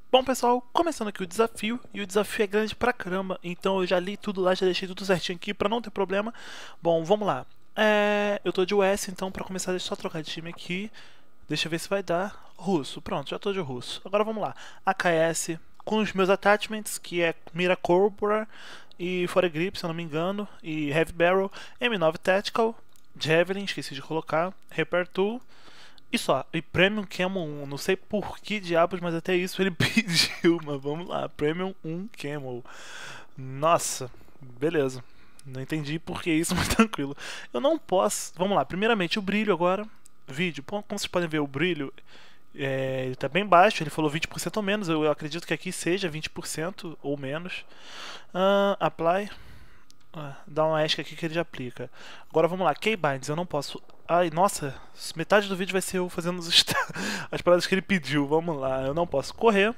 Bom pessoal, começando aqui o desafio, e o desafio é grande pra caramba, então eu já li tudo lá, já deixei tudo certinho aqui pra não ter problema. Bom, vamos lá. Eu tô de US, então pra começar deixa eu só trocar de time aqui. Deixa eu ver se vai dar. Russo, pronto, já tô de russo. Agora vamos lá. AKS com os meus attachments, que é Mira Cobra e Foregrip, se eu não me engano, e Heavy Barrel, M9 Tactical, Javelin, esqueci de colocar, Repair Tool. E só, e Premium Camel 1, não sei por que diabos, mas até isso ele pediu, mas vamos lá, Premium 1 Camel. Nossa, beleza. Não entendi por que isso, mas tranquilo. Eu não posso. Vamos lá, primeiramente o brilho agora. Vídeo, como vocês podem ver, o brilho ele tá bem baixo, ele falou 20% ou menos. Eu acredito que aqui seja 20% ou menos. Apply. Dá uma ESC aqui que ele já aplica. Agora vamos lá, Keybinds, eu não posso. Ai, nossa, metade do vídeo vai ser eu fazendo as paradas que ele pediu. Vamos lá, eu não posso correr.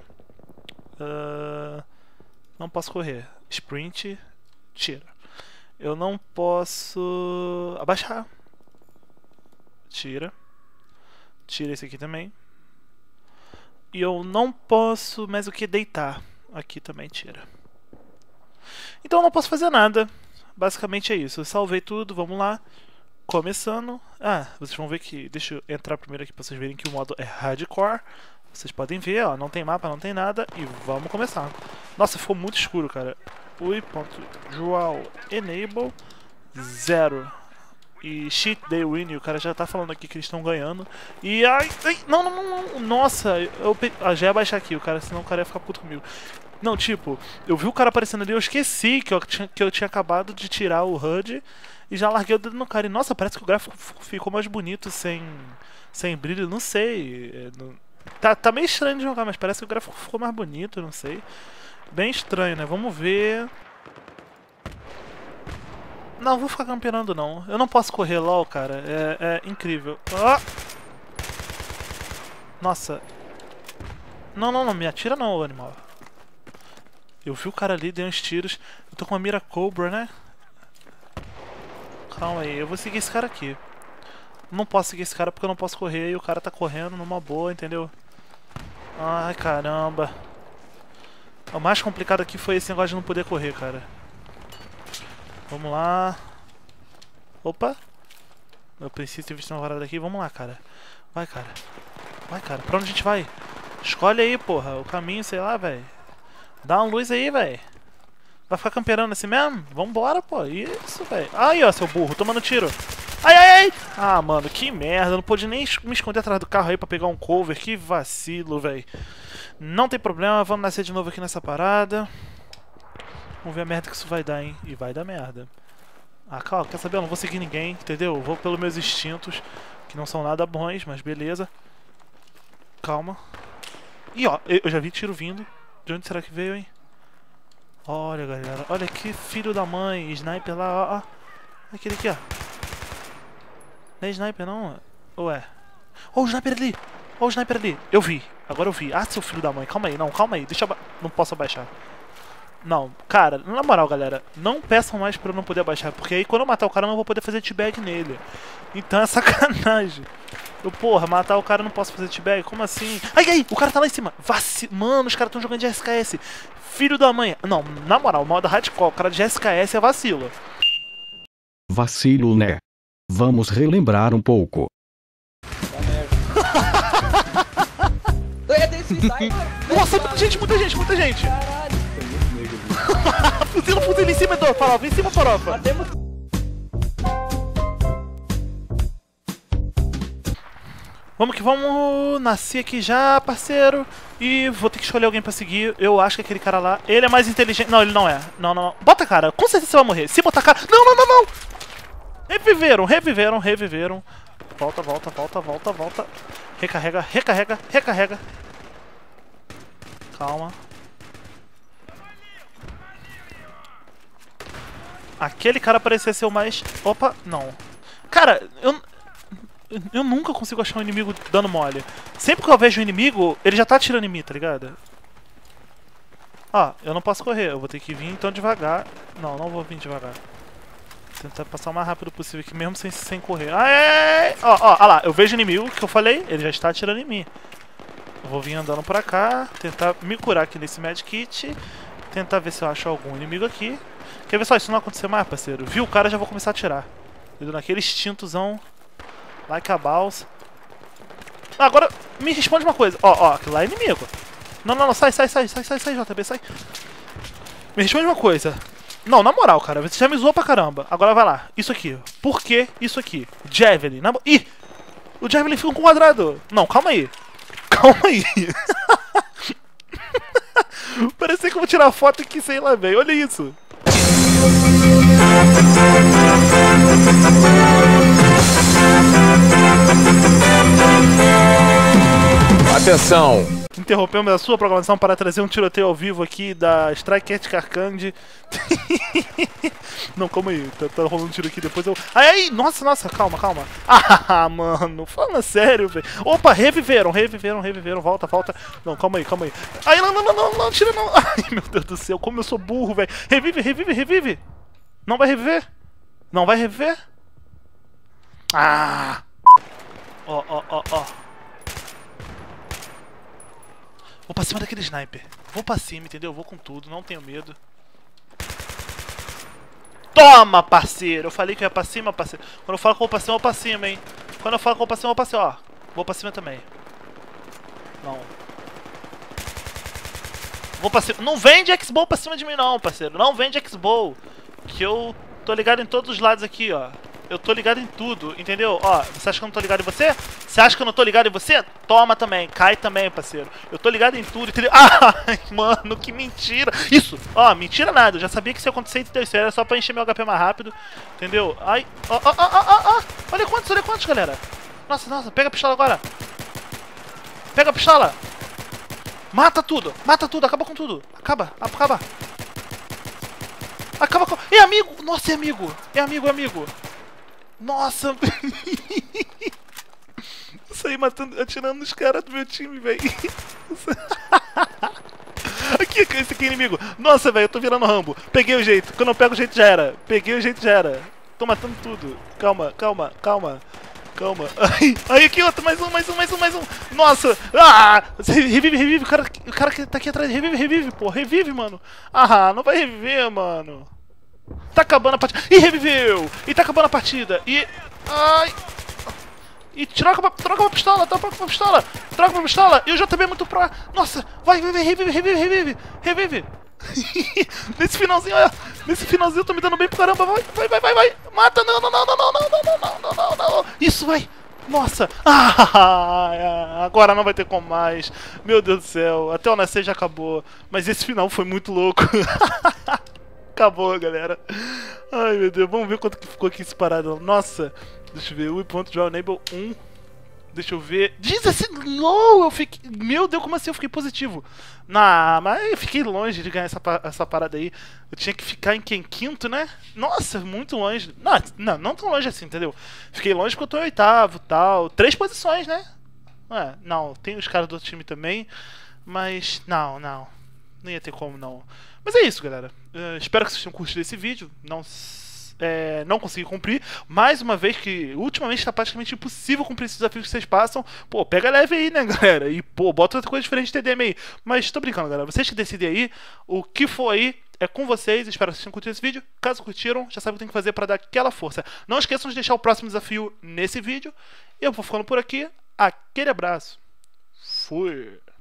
Não posso correr. Sprint, tira. Eu não posso abaixar. Tira. Tira esse aqui também. E eu não posso mais o que deitar. Aqui também tira. Então eu não posso fazer nada. Basicamente é isso. Eu salvei tudo, vamos lá. Começando. Vocês vão ver que. Deixa eu entrar primeiro aqui pra vocês verem que o modo é hardcore. Vocês podem ver, ó. Não tem mapa, não tem nada. E vamos começar. Nossa, ficou muito escuro, cara. Ui.dual enable 0. E cheat day win. E o cara já tá falando aqui que eles estão ganhando. E ai, não. Nossa, já ia baixar aqui, o cara, senão o cara ia ficar puto comigo. Não, tipo, eu vi o cara aparecendo ali, eu esqueci que eu tinha acabado de tirar o HUD e já larguei o dedo no cara. E nossa, parece que o gráfico ficou mais bonito sem brilho, não sei. Tá meio estranho de jogar, mas parece que o gráfico ficou mais bonito, não sei. Bem estranho, né? Vamos ver. Não, vou ficar campeando não. Eu não posso correr LOL, cara. É incrível. Nossa. Não, me atira não, animal. Eu vi o cara ali, dei uns tiros. Eu tô com uma mira Cobra, né? Calma aí, eu vou seguir esse cara aqui. Não posso seguir esse cara porque eu não posso correr e o cara tá correndo numa boa, entendeu? Ai, caramba. O mais complicado aqui foi esse negócio de não poder correr, cara. Vamos lá. Opa. Eu preciso ter visto uma varada aqui. Vamos lá, cara. Vai, cara. Vai, cara. Pra onde a gente vai? Escolhe aí, porra. O caminho, sei lá, velho. Dá uma luz aí, velho. Vai ficar camperando assim mesmo? Vambora, pô. Isso, velho. Aí, ó, seu burro. Tomando tiro. Ai. Ah, mano, que merda. Eu não pude nem me esconder atrás do carro aí pra pegar um cover. Que vacilo, velho. Não tem problema. Vamos nascer de novo aqui nessa parada. Vamos ver a merda que isso vai dar, hein. E vai dar merda. Calma. Quer saber? Eu não vou seguir ninguém, entendeu? Eu vou pelos meus instintos. Que não são nada bons, mas beleza. Calma. Ih, ó. Eu já vi tiro vindo. De onde será que veio, hein? Olha, galera. Olha que filho da mãe. Sniper lá, ó. Aquele aqui, ó. Não é sniper, não? Ou é? Ó, o sniper ali. Ó, o sniper ali. Eu vi. Agora eu vi. Seu filho da mãe. Calma aí. Não, calma aí. Deixa eu não posso abaixar. Não, cara. Na moral, galera. Não peçam mais pra eu não poder abaixar. Porque aí quando eu matar o cara eu não vou poder fazer teabag nele. Então é sacanagem. Porra, matar o cara eu não posso fazer teabag? Como assim? Ai, o cara tá lá em cima. Mano, os caras estão jogando de SKS. Filho da mãe. Não, na moral, modo hardcore. O cara de SKS é vacilo. Vacilo, né? Vamos relembrar um pouco. Nossa, muita gente. Caralho. Fuzila em cima, farofa. Em cima, farofa. Matemos. Vamos que vamos. Nasci aqui já, parceiro. E vou ter que escolher alguém pra seguir. Eu acho que aquele cara lá, ele é mais inteligente. Não, ele não é. Não. Bota a cara, com certeza você vai morrer. Se botar a cara. Não. Reviveram. Volta. Recarrega. Calma. Aquele cara parecia ser o mais... Opa, não. Cara, eu nunca consigo achar um inimigo dando mole. Sempre que eu vejo um inimigo, ele já tá atirando em mim, tá ligado? Eu não posso correr. Eu vou ter que vir então devagar. Não vou vir devagar. Tentar passar o mais rápido possível aqui, mesmo sem correr. Ó lá. Eu vejo o inimigo que eu falei, ele já está atirando em mim. Eu vou vir andando pra cá, tentar me curar aqui nesse medkit. Tentar ver se eu acho algum inimigo aqui. Quer ver só, isso não acontecer mais, parceiro? Viu o cara, já vou começar a atirar. Entendeu? Naquele instintozão. Like a balls. Ah, agora, me responde uma coisa. Ó, aquilo lá é inimigo. Não, sai, JB, sai. Me responde uma coisa. Não, na moral, cara, você já me zoou pra caramba. Agora vai lá. Isso aqui. Por que isso aqui? Javelin. Ih! O Javelin fica um quadrado. Não, calma aí. Parecia que eu vou tirar a foto aqui, sei lá, velho. Olha isso. Atenção! Interrompemos a sua programação para trazer um tiroteio ao vivo aqui da Strike Cat Carcande. Não, calma aí, tá rolando um tiro aqui, depois eu... Ai, nossa, calma. Ah, mano, fala sério, velho. Opa, reviveram, volta. Não, calma aí. Ai, não, tira não. Ai, meu Deus do céu, como eu sou burro, velho. Revive. Não vai reviver? Ah! Ó. Vou pra cima daquele sniper. Vou pra cima, entendeu? Vou com tudo, não tenho medo. Toma, parceiro! Eu falei que eu ia pra cima, parceiro. Quando eu falo que eu vou pra cima, eu vou pra cima, hein? Ó. Vou pra cima também. Não. Vou pra cima. Não vem de X-Bow pra cima de mim, não, parceiro. Não vem de X-Bow. Que eu tô ligado em todos os lados aqui, ó. Eu tô ligado em tudo, entendeu? Ó, você acha que eu não tô ligado em você? Você acha que eu não tô ligado em você? Toma também, cai também, parceiro. Eu tô ligado em tudo, entendeu? Ai, mano, que mentira. Isso, ó, mentira nada. Eu já sabia que isso ia acontecer, entendeu? Isso era só pra encher meu HP mais rápido, entendeu? Ai, ó. Olha quantos, galera. Nossa, pega a pistola agora. Pega a pistola. Mata tudo, acaba com tudo. Acaba. Acaba com... É amigo! Nossa, é amigo! É amigo! Nossa! Eu saí atirando nos caras do meu time, velho. Aqui, esse aqui é inimigo. Nossa, velho, eu tô virando Rambo. Peguei o jeito. Quando eu pego o jeito já era. Tô matando tudo. Calma. Aí, aqui, outro. Mais um. Nossa! Ah! Revive. O cara que tá aqui atrás. Revive, pô. Revive, mano. Ah, não vai reviver, mano. Tá acabando a partida. Ih, reviveu! E tá acabando a partida. E... Ai... E troca pra pistola. Troca pra pistola. E o JB é muito pro... Nossa! Vai, revive. Nesse finalzinho, olha. Nesse finalzinho eu tô me dando bem pro caramba. Vai. Mata, não. Isso, vai. Nossa. Ah, agora não vai ter como mais. Meu Deus do céu. Até o nascer já acabou. Mas esse final foi muito louco. Acabou, galera. Ai, meu Deus. Vamos ver quanto que ficou aqui esse parado. Nossa. Deixa eu ver. We.draw enable 1. Deixa eu ver. 16. LOL! Eu fiquei... Meu Deus, como assim eu fiquei positivo? Mas eu fiquei longe de ganhar essa parada aí. Eu tinha que ficar em quinto, né? Nossa, muito longe. Não tão longe assim, entendeu? Fiquei longe porque eu tô em oitavo e tal. 3 posições, né? Não, tem os caras do outro time também. Mas, não ia ter como, não. Mas é isso, galera. Espero que vocês tenham curtido esse vídeo. Não consegui cumprir. Mais uma vez que ultimamente tá praticamente impossível cumprir esses desafios que vocês passam. Pô, pega leve aí, né, galera? E, pô, bota outra coisa diferente de TDM aí. Mas tô brincando, galera. Vocês que decidem aí. O que for aí é com vocês. Espero que vocês tenham curtido esse vídeo. Caso curtiram, já sabem o que tem que fazer pra dar aquela força. Não esqueçam de deixar o próximo desafio nesse vídeo. Eu vou ficando por aqui. Aquele abraço. Fui.